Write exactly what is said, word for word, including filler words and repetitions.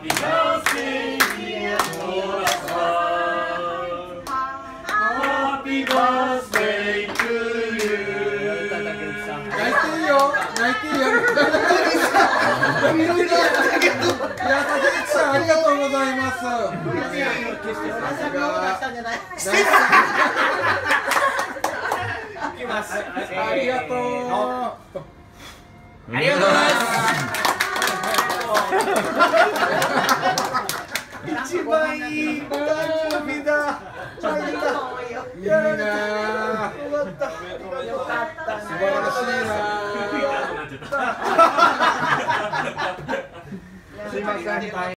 Happy birthday, dear Nora-san. Happy birthday to you. 泣いていいよ、泣いていいよ。いろいろやったけど、いや、竹内さんありがとうございます。さすが。ありがとう。 ありがとうございます。一番いい誕生日だ。いいな。よかった。素晴らしいな。すいません。